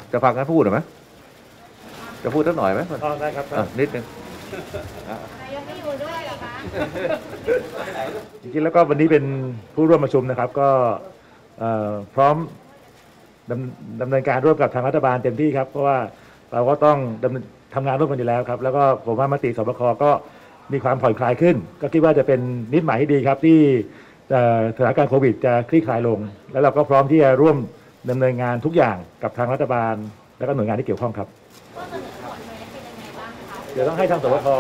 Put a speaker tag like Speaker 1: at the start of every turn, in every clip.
Speaker 1: จะฟังกันพูดหรือไหมจะพูดสักหน่อยไหม
Speaker 2: ได้ครับ
Speaker 1: นิดนึง
Speaker 3: นายกไม่อยู่ด้วยเหรอคะ
Speaker 1: จริงๆแล้วก็วันนี้เป็นผู้ร่วมประชุมนะครับก็พร้อมดำเนินการร่วมกับทางรัฐบาลเต็มที่ครับเพราะว่าเราก็ต้องทำงานร่วมกันอยู่แล้วครับแล้วก็ผมว่ามติสบคก็มีความผ่อนคลายขึ้นก็คิดว่าจะเป็นนิดหมายที่ดีครับที่สถานการณ์โควิดจะคลี่คลายลงแล้วเราก็พร้อมที่จะร่วมดำเนินงานทุกอย่างกับทางรัฐบาลและก็หน่วยงานที่เกี่ยวข้องครับ
Speaker 3: ข้อเสนอของหน่วยเป็นยังไงบ้างคะ
Speaker 1: เดี๋ยวต้องให้ทางสบค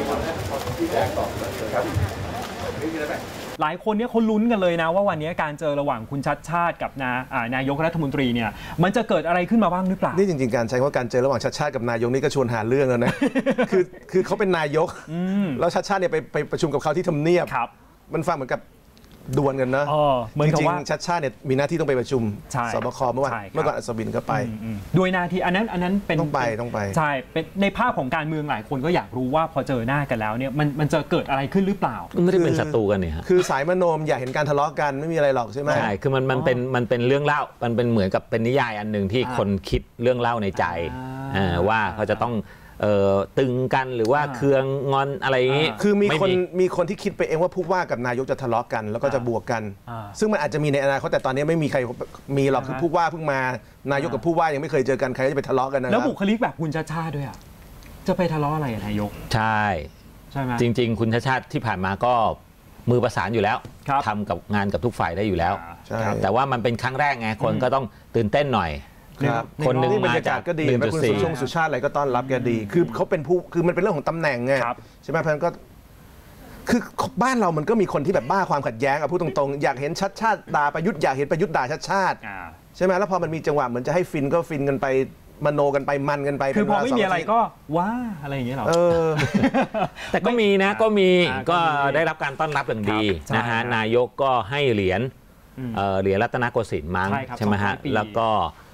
Speaker 1: ครับ
Speaker 2: หลายคนเนี่ยเขาลุ้นกันเลยนะว่าวันนี้การเจอระหว่างคุณชัดชาติกับนายกรัฐมนตรีเนี่ยมันจะเกิดอะไรขึ้นมาบ้างหรือเปล่า
Speaker 4: นี่จริงๆการใช้ว่าการเจอระหว่างชัดชาติกับนายกนี่ก็ชวนหาเรื่องแล้วนะ คือเขาเป็นนายกแล้วชัดชาติเนี่ยไปประชุมกับเขาที่ทำเนียบมันฟังเหมือนกับดวลกันนะจริงๆชัดชาติเนี่ยมีหน้าที่ต้องไปประชุมสบคเมื่อก่อนอัศวินก็ไป
Speaker 2: ด้วยหน้าที่อันนั้นเป็น
Speaker 4: ต้องไป
Speaker 2: ใช่เป็นในภาพของการเมืองหลายคนก็อยากรู้ว่าพอเจอหน้ากันแล้วเนี่ยมันจะเกิดอะไรขึ้นหรือเปล่า
Speaker 5: ไม่ได้เป็นศัตรูกันเนี่ย
Speaker 4: คือสายมโนมอยากเห็นการทะเลาะกันไม่มีอะไรหรอกใช่ไหม
Speaker 5: ใช่คือมันเป็นเรื่องเล่ามันเป็นเหมือนกับเป็นนิยายอันหนึ่งที่คนคิดเรื่องเล่าในใจว่าเขาจะต้องตึงกันหรือว่าเคืองงอนอะไรอย่างนี้
Speaker 4: คือมีคนที่คิดไปเองว่าผู้ว่ากับนายกจะทะเลาะกันแล้วก็จะบวกกันซึ่งมันอาจจะมีในอนาคตแต่ตอนนี้ไม่มีใครมีหรอกคือผู้ว่าเพิ่งมานายกกับผู้ว่ายังไม่เคยเจอกันใครจะไปทะเลาะกันนะ
Speaker 2: แล้วบุคลิกแบบคุณชาติชาติด้วยอ่ะจะไปทะเลาะอะไรนายก
Speaker 5: ใช่ไหมจริงๆคุณชาติชาติที่ผ่านมาก็มือประสานอยู่แล้วทำกับงานกับทุกฝ่ายได้อยู่แล้วแต่ว่ามันเป็นครั้งแรกไงคนก็ต้องตื่นเต้นหน่อย
Speaker 4: คนหนึ่งบรรยากาศก็ดีคุณสุชาติอะไรก็ต้อนรับแกดีคือเขาเป็นผู้คือมันเป็นเรื่องของตำแหน่งไงใช่ไหมเพราะฉะนั้นก็คือบ้านเรามันก็มีคนที่แบบบ้าความขัดแย้งพูดตรงๆอยากเห็นชัดชาติด่าประยุทธ์อยากเห็นประยุทธ์ด่าชัดชาติใช่ไหมแล้วพอมันมีจังหวะเหมือนจะให้ฟินก็ฟินกันไปมโนกันไปมันกันไป
Speaker 2: คือพอไม่มีอะไรก็ว้าอะไรอย่างเงี้ยหรอ
Speaker 5: แต่ก็มีนะก็ได้รับการต้อนรับอย่างดีนะฮะนายกก็ให้เหรียญรัตนโกสินทร์มั้งใช่ไหมฮะแล้วก็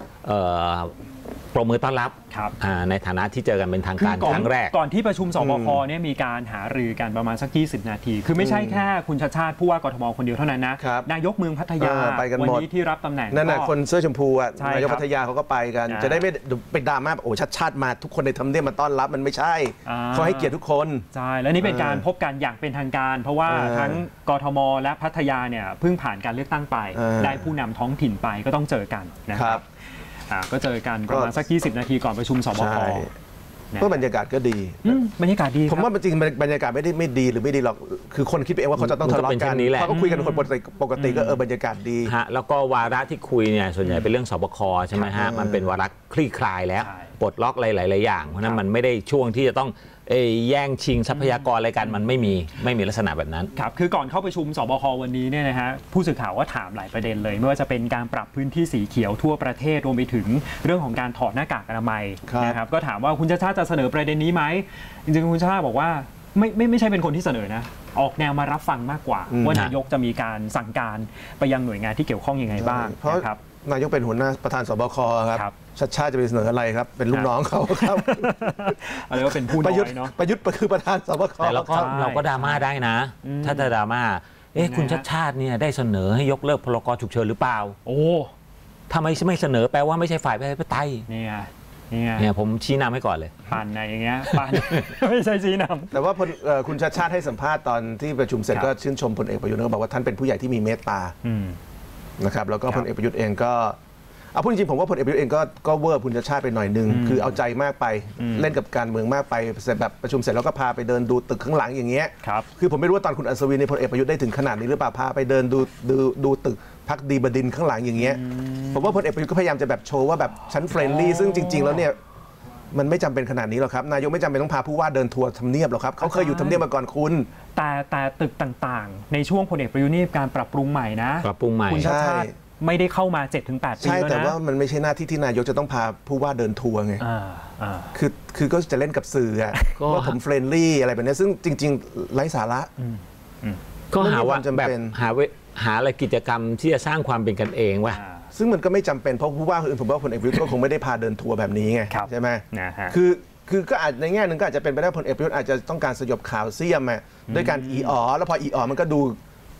Speaker 5: ปรบมือต้อนรับในฐานะที่เจอกันเป็นทางการครั้งแรก
Speaker 2: ก่อนที่ประชุมสบคเนี่ยมีการหารือกันประมาณสัก20 นาทีคือไม่ใช่แค่คุณชาติชาติผู้ว่ากทมคนเดียวเท่านั้นนะนายกเมืองพัทยาวันนี้ที่รับตำแหน่ง
Speaker 4: นั่นแหละคนเสื้อชมพูอ่ะนายกพัทยาเขาก็ไปกันจะได้ไม่เป็นดราม่าโอ้ชัดชาติมาทุกคนในทำเนียบมาต้อนรับมันไม่ใช่เขาให้เกียรติทุกคน
Speaker 2: ใช่แล้วนี่เป็นการพบกันอย่างเป็นทางการเพราะว่าทั้งกทมและพัทยาเนี่ยเพิ่งผ่านการเลือกตั้งไปได้ผู้นำท้องถิ่นไปก็ต้องเจอกันนะครับก็เจอกันประมาณสัก20 นาทีก่อนประชุมสบค
Speaker 4: ก็บรรยากาศก็ดี
Speaker 2: บรรยากาศดี
Speaker 4: ผมว่าจริงบรรยากาศไม่ดีหรือไม่ดีหรอกคือคนคิดไปเองว่าเขาจะต้องทะเลาะกันเขาก็คุยกันคนปกติก็บรรยากาศดี
Speaker 5: ฮะแล้วก็วาระที่คุยเนี่ยส่วนใหญ่เป็นเรื่องสบคใช่ไหมฮะมันเป็นวาระคลี่คลายแล้วปลดล็อกหลายๆอย่างเพราะนั้นมันไม่ได้ช่วงที่จะต้องแย่งชิงทรัพยากรอะไรกันมันไม่มีลักษณะแบบนั้น
Speaker 2: ครับคือก่อนเข้าประชุมสบควันนี้เนี่ยนะฮะผู้สื่อข่าวก็ถามหลายประเด็นเลยไม่ว่าจะเป็นการปรับพื้นที่สีเขียวทั่วประเทศรวมไปถึงเรื่องของการถอดหน้ากากอนามัยนะครับก็ถามว่าคุณชาติชาติจะเสนอประเด็นนี้ไหมจริงๆคุณชาติชาติบอกว่าไม่ใช่เป็นคนที่เสนอนะออกแนวมารับฟังมากกว่าว่านายกจะมีการสั่งการไปยังหน่วยงานที่เกี่ยวข้องยังไงบ้างนะครับ
Speaker 4: นายกเป็นหัวหน้าประธานสบคครับชัดชาติจะไปเสนออะไรครับเป็นลูกน้องเขาครับ
Speaker 2: อะไรก็เป็นผู้น้อยเนาะ
Speaker 4: ประยุทธ์คือประธานสบค
Speaker 5: แต่เราก็ดราม่าได้นะถ้าจะดราม่าคุณชัดชาติเนี่ยได้เสนอให้ยกเลิกพรกฉุกเฉินหรือเปล่า
Speaker 2: โอ้
Speaker 5: ถ้าไม่เสนอแปลว่าไม่ใช่ฝ่ายประชาธิปไตยเนี่ยผมชี้นำให้ก่อนเลย
Speaker 2: ปั่นอย่างเงี้ยปั่นไม่ใช่ชี้นำ
Speaker 4: แต่ว่าคุณชัดชาติให้สัมภาษณ์ตอนที่ประชุมเสร็จก็ชื่นชมพลเอกประยุทธ์ก็บอกว่าท่านเป็นผู้ใหญ่ที่มีเมตตานะครับแล้วก็พลเอกประยุทธ์เองก็เอาพูดจริงๆผมว่าพลเอกประยุทธ์เองก็เวอร์คุณชาติชาติไปหน่อยนึงคือเอาใจมากไปเล่นกับการเมืองมากไปแบบประชุมเสร็จแล้วก็พาไปเดินดูตึกข้างหลังอย่างเงี้ยคือผมไม่รู้ว่าตอนคุณอัศวินในพลเอกประยุทธ์ได้ถึงขนาดนี้หรือเปล่าพาไปเดินดูตึกพักดีบดินทร์ข้างหลังอย่างเงี้ยผมว่าพลเอกประยุทธ์ก็พยายามจะแบบโชว์ว่าแบบฉันเฟรนลี่ซึ่งจริงๆแล้วเนี่ยมันไม่จำเป็นขนาดนี้หรอกครับนายกไม่จำเป็นต้องพาผู้ว่าเดินทัวร์ทำเนียบหรอกครับเขาเคยอยู่ทำเนียบมาก่อนคุณ
Speaker 2: แต่ตึกต่างๆในช่วงพลเอกประยุทธ์นี่การปรับปรุงใหม่นะ
Speaker 5: ปรับปรุงใหม่
Speaker 2: คุณชาติชาติไม่ได้เข้ามา 7-8 ปีแล้วนะ
Speaker 4: ใช่แต่ว่ามันไม่ใช่หน้าที่ที่นายกจะต้องพาผู้ว่าเดินทัวร์ไงคือก็จะเล่นกับสื่อว่าผมเฟรนลี่อะไรแบบนี้ซึ่งจริงๆไร้สาระ
Speaker 5: ก็หาว่าแบบหาอะไรกิจกรรมที่จะสร้างความเป็นกันเองว่ะ
Speaker 4: ซึ่งมันก็ไม่จำเป็นเพราะผู้ว่าอื่นผมว่าพลเอกประยุทธ์ก็คงไม่ได้พาเดินทัวร์แบบนี้ไงใช่ไหมคือก็อาจในแง่หนึ่งก็อาจจะเป็นไปได้พลเอกประยุทธ์อาจจะต้องการสยบข่าวเสี้ยมด้วยการแล้วพอมันก็ดู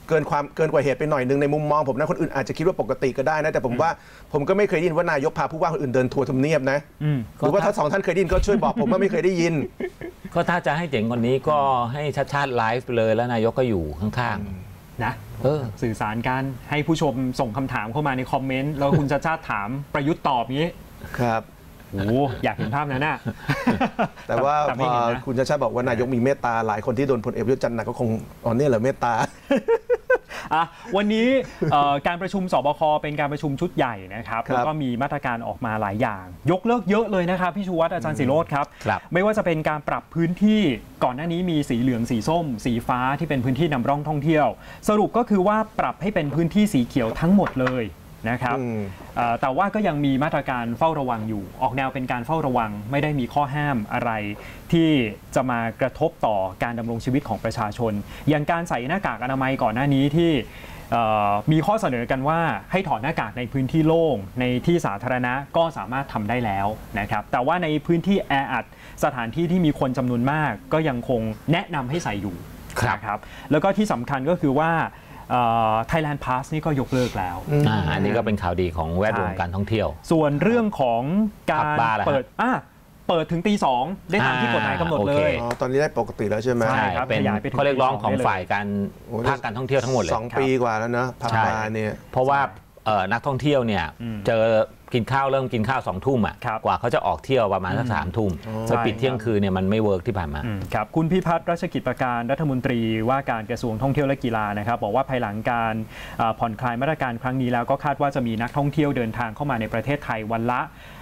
Speaker 4: เกินกว่าเหตุไปหน่อยนึงในมุมมองผมนะคนอื่นอาจจะคิดว่าปกติก็ได้นะแต่ผมว่าผมก็ไม่เคยได้ยินว่านายกพาผู้ว่าคนอื่นเดินทัวร์ทำเนียบนะหรือว่าถ้า2 ท่านเคยได้ยินก็ช่วยบอกผมว่าไม่เคยได้ยิน
Speaker 5: ก็ถ้าจะให้เจ๋งกว่านี้ก็ให้ชาติไลฟ์ไปเลยแล้วนายกก็อยู่ข้างๆ
Speaker 2: นะสื่อสารกันให้ผู้ชมส่งคำถามเข้ามาในคอมเมนต์แล้วคุณชาติชาติถามประยุทธ์ตอบงี้
Speaker 4: ครับ
Speaker 2: โอ้อยากเห็นภาพนั้นน่ะ
Speaker 4: แต่ว่าพอคุณชาติชาติบอกว่านายกมีเมตตาหลายคนที่โดนพลเอกประยุทธ์จันทร์หนักก็คงเนี่ยเหรอเมตตา
Speaker 2: วันนี้การประชุมสบคเป็นการประชุมชุดใหญ่นะครับแล้วก็มีมาตรการออกมาหลายอย่างยกเลิกเยอะเลยนะครับพี่ชูวัฒน์อาจารย์ศิโรจน์ครับไม่ว่าจะเป็นการปรับพื้นที่ก่อนหน้านี้มีสีเหลืองสีส้มสีฟ้าที่เป็นพื้นที่นำร่องท่องเที่ยวสรุปก็คือว่าปรับให้เป็นพื้นที่สีเขียวทั้งหมดเลยนะครับแต่ว่าก็ยังมีมาตรการเฝ้าระวังอยู่ออกแนวเป็นการเฝ้าระวังไม่ได้มีข้อห้ามอะไรที่จะมากระทบต่อการดำรงชีวิตของประชาชนอย่างการใส่หน้ากากอนามัยก่อนหน้านี้ที่มีข้อเสนอกันว่าให้ถอดหน้ากากในพื้นที่โล่งในที่สาธารณะก็สามารถทำได้แล้วนะครับแต่ว่าในพื้นที่แออัดสถานที่ที่มีคนจำนวนมากก็ยังคงแนะนำให้ใส่อยู่นะครับแล้วก็ที่สำคัญก็คือว่าThailand Pass นี่ก็ยกเลิกแล้ว
Speaker 5: อันนี้ก็เป็นข่าวดีของแวดวงการท่องเที่ยว
Speaker 2: ส่วนเรื่องของการเปิดถึงตี 2ได้ตามที่กฎหมายกำหนดเลย
Speaker 4: ตอนนี้ได้ปกติแล้วใช่ไหม
Speaker 2: ใช่ครับ
Speaker 5: เป็นข้อเรียกร้องของฝ่ายการภาคการท่องเที่ยวทั้งหมดเลย
Speaker 4: 2 ปีกว่าแล้วนะพักมาเนี่ย
Speaker 5: เพราะว่านักท่องเที่ยวเนี่ยเจอกินข้าวเริ่มกินข้าว2 ทุ่มกว่าเขาจะออกเที่ยวประมาณสัก3 ทุ่มจะปิดเที่ยงคืนเนี่ยมันไม่เวิร์กที่ผ่านมา
Speaker 2: ครับคุณพิพัฒน์รัชกิจประการรัฐมนตรีว่าการกระทรวงท่องเที่ยวและกีฬานะครับบอกว่าภายหลังการผ่อนคลายมาตรการครั้งนี้แล้วก็คาดว่าจะมีนักท่องเที่ยวเดินทางเข้ามาในประเทศไทยวันละ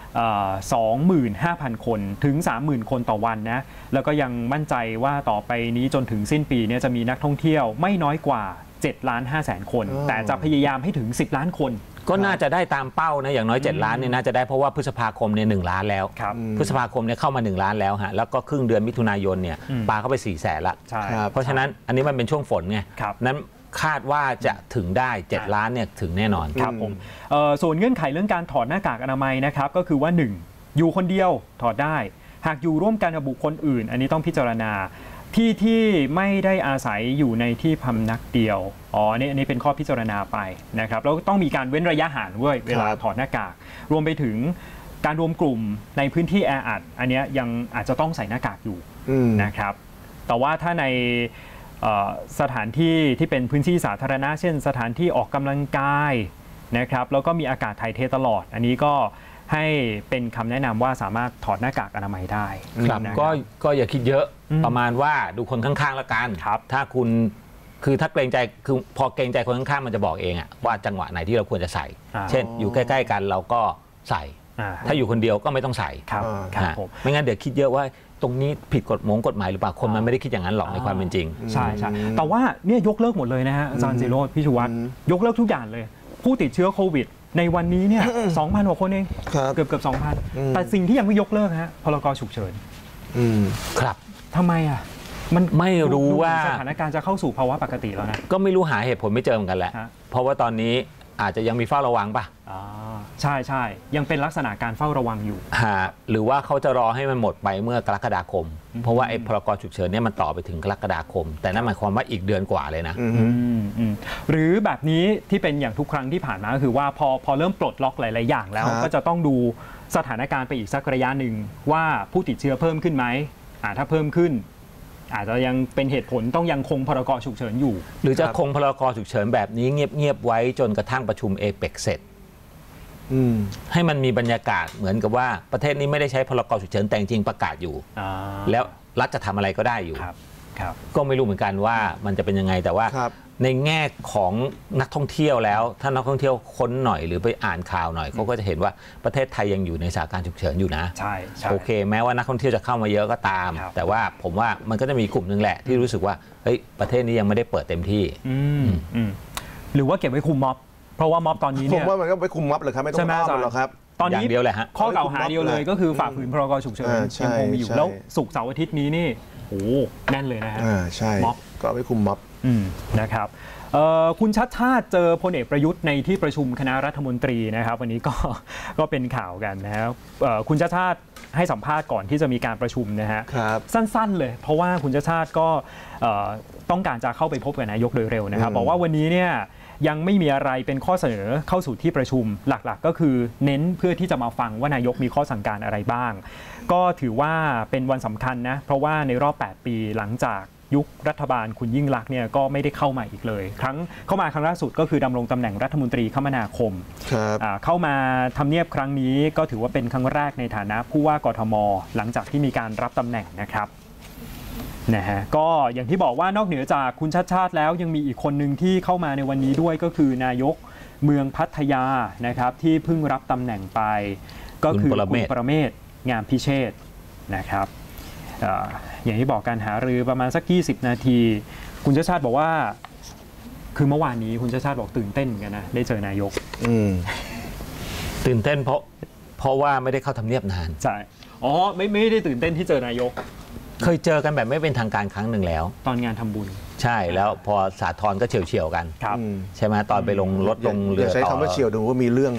Speaker 2: 25,000 คนถึง 30,000 คนต่อวันนะแล้วก็ยังมั่นใจว่าต่อไปนี้จนถึงสิ้นปีเนี่ยจะมีนักท่องเที่ยวไม่น้อยกว่า7,500,000 คนแต่จะพยายามให้ถึง10 ล้านคน
Speaker 5: ก็น่าจะได้ตามเป้านะอย่างน้อย7 ล้านเนี่ยน่าจะได้เพราะว่าพฤษภาคมเนี่ย1 ล้านแล้วพฤษภาคมเนี่ยเข้ามา1 ล้านแล้วฮะแล้วก็ครึ่งเดือนมิถุนายนเนี่ยปาเข้าไป400,000ละเพราะฉะนั้นอันนี้มันเป็นช่วงฝนไงนั้นคาดว่าจะถึงได้7 ล้านเนี่ยถึงแน่นอน
Speaker 2: ครับผมส่วนเงื่อนไขเรื่องการถอดหน้ากากอนามัยนะครับก็คือว่า1อยู่คนเดียวถอดได้หากอยู่ร่วมกันกับบุคคลอื่นอันนี้ต้องพิจารณาที่ไม่ได้อาศัยอยู่ในที่พำนักเดียวอันนี้เป็นข้อพิจารณาไปนะครับแล้วต้องมีการเว้นระยะห่างด้วยเวลาถอดหน้ากากรวมไปถึงการรวมกลุ่มในพื้นที่แออัดอันนี้ยังอาจจะต้องใส่หน้ากากอยู่นะครับแต่ว่าถ้าในสถานที่ที่เป็นพื้นที่สาธารณะเช่นสถานที่ออกกำลังกายนะครับแล้วก็มีอากาศถ่ายเทตลอดอันนี้ก็ให้เป็นคำแนะนำว่าสามารถถอดหน้ากากอนามัยได้
Speaker 5: ครับก็อย่าคิดเยอะประมาณว่าดูคนข้างๆละกันถ้าคุณคือถ้าเกรงใจคือพอเกรงใจคนข้างๆมันจะบอกเองว่าจังหวะไหนที่เราควรจะใส่เช่นอยู่ใกล้ๆกันเราก็ใส่ถ้าอยู่คนเดียวก็ไม่ต้องใส่ไม่งั้นเดี๋ยวคิดเยอะว่าตรงนี้ผิดกฎหมายหรือเปล่าคนมันไม่ได้คิดอย่างนั้นหรอกในความเป็นจริง
Speaker 2: ใช่แต่ว่าเนี่ยยกเลิกหมดเลยนะฮะอาจารย์ศิโรจน์พี่ชูวัฒน์ยกเลิกทุกอย่างเลยผู้ติดเชื้อโควิดในวันนี้เนี่ย 2,000 กว่าคนเองเกือบ 2,000 แต่สิ่งที่ยังไม่ยกเลิกฮะพรกฉุกเฉิน
Speaker 5: ครับ
Speaker 2: ทำไมมัน
Speaker 5: ไม่รู้ว่า
Speaker 2: สถานการณ์จะเข้าสู่ภาวะปกติแล้วนะ
Speaker 5: ก็ไม่รู้หาเหตุผลไม่เจอเหมือนกันแหละเพราะว่าตอนนี้อาจจะยังมีเฝ้าระวังป่ะ
Speaker 2: ใช่ยังเป็นลักษณะการเฝ้าระวังอยู่
Speaker 5: หรือว่าเขาจะรอให้มันหมดไปเมื่อกรกฎาคมเพราะว่าไอ้พรกฉุกเฉินเนี่ยมันต่อไปถึงกรกฎาคมแต่นั่นหมายความว่าอีกเดือนกว่าเลยนะ
Speaker 2: หรือแบบนี้ที่เป็นอย่างทุกครั้งที่ผ่านมาก็คือว่าพอเริ่มปลดล็อกหลายๆอย่างแล้วก็จะต้องดูสถานการณ์ไปอีกสักระยะหนึ่งว่าผู้ติดเชื้อเพิ่มขึ้นไหมถ้าเพิ่มขึ้นอาจจะยังเป็นเหตุผลต้องยังคงพรกฉุกเฉินอยู่
Speaker 5: หรือจะคงพรกฉุกเฉินแบบนี้เงียบๆไว้จนกระทั่งประชุมเอเปกเสร็จให้มันมีบรรยากาศเหมือนกับว่าประเทศนี้ไม่ได้ใช้พรกฉุกเฉินแต่จริงประกาศอยู่แล้วรัฐจะทำอะไรก็ได้อยู่ก็ไม่รู้เหมือนกันว่ามันจะเป็นยังไงแต่ว่าในแง่ของนักท่องเที่ยวแล้วถ้านักท่องเที่ยวค้นหน่อยหรือไปอ่านข่าวหน่อยเขาก็จะเห็นว่าประเทศไทยยังอยู่ในสถานการณ์ฉุกเฉินอยู่นะ
Speaker 2: ใช่
Speaker 5: โอเคแม้ว่านักท่องเที่ยวจะเข้ามาเยอะก็ตามแต่ว่าผมว่ามันก็จะมีกลุ่มนึงแหละที่รู้สึกว่าเฮ้ยประเทศนี้ยังไม่ได้เปิดเต็มที่
Speaker 2: หรือว่าเก็บไว้คุมม็อบเพราะว่าม็อบตอนนี้เนี่ย
Speaker 4: ผมว่ามันก็ไปคุมม็อบเลยครับไม่ต้องห้ามหรอกครับ
Speaker 2: ตอนนี้
Speaker 5: เดียวเลยฮะ
Speaker 2: ข้อกล่าวหาเดียวเลยก็คือฝ่าฝืนพรกฉุกเฉินยังคงมีอยู่แล้วศุกร์เสาร์อาทิตย์นี้นี่โอ้แน่นเลยนะฮะ
Speaker 4: ใช่ม็อบก็ไปคุมม็อบ
Speaker 2: นะครับคุณชัดชาติเจอพลเอกประยุทธ์ในที่ประชุมคณะรัฐมนตรีนะครับวันนี้ก็เป็นข่าวกันนะครับคุณชัดชาติให้สัมภาษณ์ก่อนที่จะมีการประชุมนะฮะสั้นๆเลยเพราะว่าคุณชัดชาติก็ต้องการจะเข้าไปพบกับนายกโดยเร็วนะครับบอกว่าวันนี้เนี่ยยังไม่มีอะไรเป็นข้อเสนอเข้าสู่ที่ประชุมหลักๆก็คือเน้นเพื่อที่จะมาฟังว่านายกมีข้อสั่งการอะไรบ้างก็ถือว่าเป็นวันสำคัญนะเพราะว่าในรอบ8ปีหลังจากยุครัฐบาลคุณยิ่งลักษณ์เนี่ยก็ไม่ได้เข้ามาอีกเลยเข้ามาครั้งล่าสุดก็คือดำรงตำแหน่งรัฐมนตรีคมนาคมเข้ามาทำเนียบครั้งนี้ก็ถือว่าเป็นครั้งแรกในฐานะผู้ว่ากทมหลังจากที่มีการรับตำแหน่งนะครับนะฮะก็อย่างที่บอกว่านอกเหนือจากคุณชาติชาติแล้วยังมีอีกคนหนึ่งที่เข้ามาในวันนี้ด้วยก็คือนายกเมืองพัทยานะครับที่เพิ่งรับตำแหน่งไปก็คือคุณปรเมศ งามพิเชษฐ์นะครับอย่างที่บอกการหารือประมาณสัก20 นาทีคุณชาติชาติบอกว่าคือเมื่อวานนี้คุณชาติชาติบอกตื่นเต้นกันนะได้เจอนายก
Speaker 5: ตื่นเต้นเพราะว่าไม่ได้เข้าทำเนียบนาน
Speaker 2: ใช่อ๋อไม่ได้ตื่นเต้นที่เจอนายก
Speaker 5: เคยเจอกันแบบไม่เป็นทางการครั้งหนึ่งแล้ว
Speaker 2: ตอนงานทำบุญ
Speaker 5: ใช่แล้วพอสาธรก็เฉียวกันใช่ไหมตอนไปลงรถลงเรือ
Speaker 4: ใช้คำว่าเฉียวดูว่ามีเรื่อง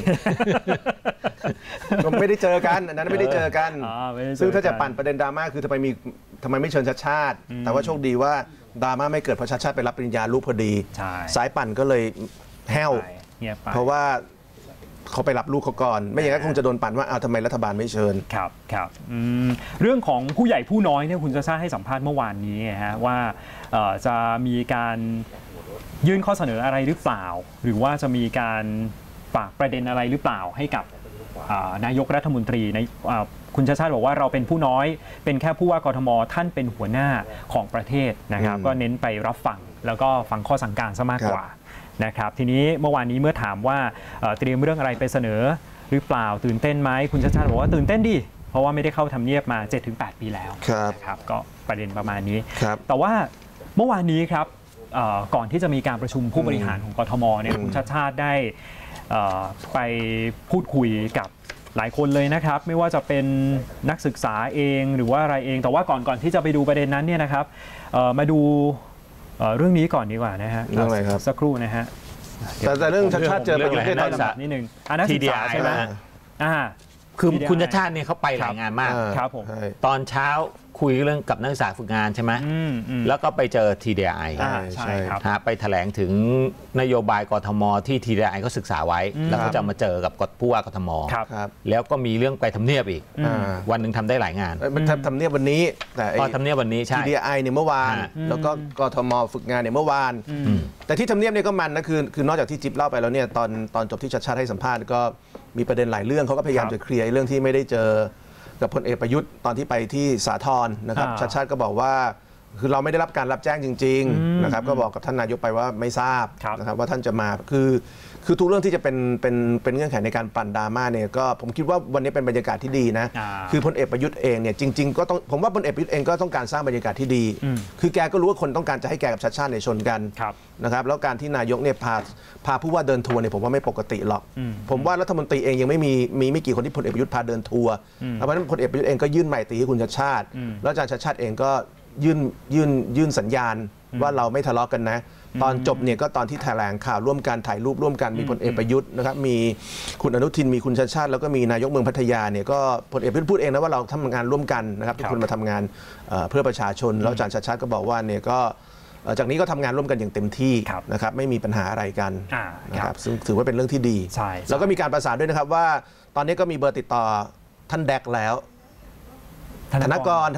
Speaker 4: ก็ไม่ได้เจอกันอันนั้นไม่ได้เจอกันซึ่งถ้าจะปั่นประเด็นดราม่าคือทำไมไม่เชิญชาติชาติแต่ว่าโชคดีว่าดราม่าไม่เกิดเพราะชาติชาติไปรับปริญญาลูกพอดีสายปั่นก็เลยแห้วเพราะว่าเขาไปรับลูกเขาก่อนไม่อย่างนั้นคงจะโดนปั่นว่าทำไมรัฐบาลไม่เชิญ
Speaker 2: ครับเรื่องของผู้ใหญ่ผู้น้อยเนี่ยคุณชาติชาติให้สัมภาษณ์เมื่อวานนี้ฮะว่าจะมีการยื่นข้อเสนออะไรหรือเปล่าหรือว่าจะมีการฝากประเด็นอะไรหรือเปล่าให้กับนายกรัฐมนตรีคุณชาติชาติบอกว่าเราเป็นผู้น้อยเป็นแค่ผู้ว่ากทมท่านเป็นหัวหน้าของประเทศนะครับก็เน้นไปรับฟังแล้วก็ฟังข้อสั่งการซะมากกว่านะครับทีนี้เมื่อวานนี้เมื่อถามว่าเตรียมเรื่องอะไรไปเสนอหรือเปล่าตื่นเต้นไหมคุณชาติชาติบอกว่าตื่นเต้นดิเพราะว่าไม่ได้เข้าทำเนียบมา 7-8 ปีแล้วนะครับก็ประเด็นประมาณนี้แต่ว่าเมื่อวานนี้ครับก่อนที่จะมีการประชุมผู้บริหารของกทมเนี่ยคุณชาติชาติได้ไปพูดคุยกับหลายคนเลยนะครับไม่ว่าจะเป็นนักศึกษาเองหรือว่าอะไรเองแต่ว่าก่อนที่จะไปดูประเด็นนั้นเนี่ยนะครับมาดูเรื่องนี้ก่อนดีกว่านะฮะ
Speaker 4: เรื่องอะไรครับ
Speaker 2: สักครู่นะฮะ
Speaker 4: แต่เรื่องชาติเจอประเด็น
Speaker 2: ตอนนิดนึงนักศึกษาใช่ไหม
Speaker 5: คือคุณชาติชาติเนี่ยเขาไปหลายงานมาก
Speaker 2: ครับผม
Speaker 5: ตอนเช้าคุยเรื่องกับนักศึกษาฝึกงานใช่ไหมแล้วก็ไปเจอ TDI
Speaker 2: ใช่ครับ
Speaker 5: ไปแถลงถึงนโยบายกทมที่ TDI เขาศึกษาไว้แล้วเขาจะมาเจอกับผู้ว่ากทมแล้วก็มีเรื่องไปทำเนียบอีกวันหนึ่งทำได้หลายงาน
Speaker 4: มันทำเนียบวันนี้แต่
Speaker 5: ทำเนียบวันนี้ใช่
Speaker 4: TDI เนี่ยเมื่อวานแล้วก็กทมฝึกงานเนี่ยเมื่อวานแต่ที่ทำเนียบเนี่ยก็มันนะคือนอกจากที่จิ๊บเล่าไปแล้วเนี่ยตอนจบที่ชาติชาติให้สัมภาษณ์ก็มีประเด็นหลายเรื่องเขาก็พยายามจะเคลียร์เรื่องที่ไม่ได้เจอกับพลเอกประยุทธ์ตอนที่ไปที่สาทรนะครับชาติชาติก็บอกว่าคือเราไม่ได้รับการรับแจ้งจริงๆนะครับก็บอกกับท่านนายกไปว่าไม่ทราบนะครับว่าท่านจะมาคือทุกเรื่องที่จะเป็นเงื่อนไขในการปั่นดราม่าเนี่ยก็ผมคิดว่าวันนี้เป็นบรรยากาศที่ดีนะคือพลเอกประยุทธ์เองเนี่ยจริงๆก็ต้องผมว่าพลเอกประยุทธ์เองก็ต้องการสร้างบรรยากาศที่ดีคือแกก็รู้ว่าคนต้องการจะให้แกกับชาติชาติในชนกันนะครับแล้วการที่นายกเนี่ยพาผู้ว่าเดินทัวร์เนี่ยผมว่าไม่ปกติหรอกผมว่ารัฐมนตรีเองยังไม่กี่คนที่พลเอกประยุทธ์พาเดินทัวร์เพราะฉะนั้นพลเอกประยุทธ์เองก็ยื่นไมตรีให้คุณชาติชาติแล้วอาจารย์ชาติชาติเองก็ยื่นสัญญาณว่าเราไม่ทะเลาะกันนะตอนจบเนี่ยก็ตอนที่แถลงข่าวร่วมกันถ่ายรูปร่วมกันมีพลเอกประยุทธ์นะครับมีคุณอนุทินมีคุณชาติชาติแล้วก็มีนายกเมืองพัทยาเนี่ยก็พลเอกประยุทธ์พูดเองนะว่าเราทำงานร่วมกันนะครับทุกคนมาทำงานเพื่อประชาชนแล้วอาจารย์ชาติชาติก็บอกว่าเนี่ยก็จากนี้ก็ทำงานร่วมกันอย่างเต็มที่นะครับไม่มีปัญหาอะไรกันนะครับซึ่งถือว่าเป็นเรื่องที่ดีแล้วก็มีการประสานด้วยนะครับว่าตอนนี้ก็มีเบอร์ติดต่อท่านแดกแล้วธนกร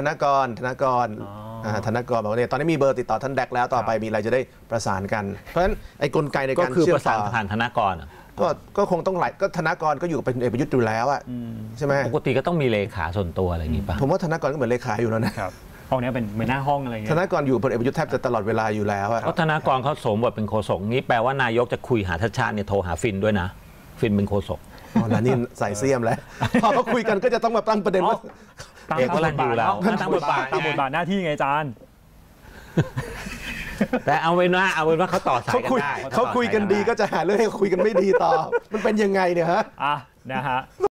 Speaker 4: บอกว่าเนี่ยตอนนี้มีเบอร์ติดต่อท่านแดกแล้วต่อไปมีอะไรจะได้ประสานกันเพราะฉะนั้นไอ้กลไกในการเชื่อมต่อ
Speaker 5: ผ่านธนกร
Speaker 4: ก็คงต้องก็ธนกรก็อยู่เป็นเอกประยุทธ์อยู่แล้วอะใช่ไหม
Speaker 5: ปกติก็ต้องมีเลขาส่วนตัวอะไรอย่างนี้ป่ะ
Speaker 4: ผมว่าธนกรก็เหมือนเลขาอยู่แล้วนะครับ
Speaker 2: ห้องนี้เป็นเหมือนหน้าห้องอะไรเงี้ย
Speaker 4: ธนกรอยู่พลเอกประยุทธ์แทบจะตลอดเวลาอยู่แล้ว
Speaker 5: เพราะธนกรเขาสวมบทเป็นโฆษกนี้แปลว่านายกจะคุยหาชาติชาติเนี่ยโทรหาฟินด้วยนะฟินเป็นโฆษก
Speaker 4: แล้วนี่ใส่เสี้ยมแล้วพอเขาคุยกันก็จะต้องมาตั้งประเด็นว่า
Speaker 5: เอกก็รันอยู่แล้ว
Speaker 2: ตามบทบาทหน้าที่ไงอาจารย์
Speaker 5: แต่เอาไว้ว่าเขาต่อสายกันได้
Speaker 4: เขาคุยกันดีก็จะหาเรื่องให้คุยกันไม่ดีต่อมันเป็นยังไงเนี่ยฮะ
Speaker 2: นะฮะ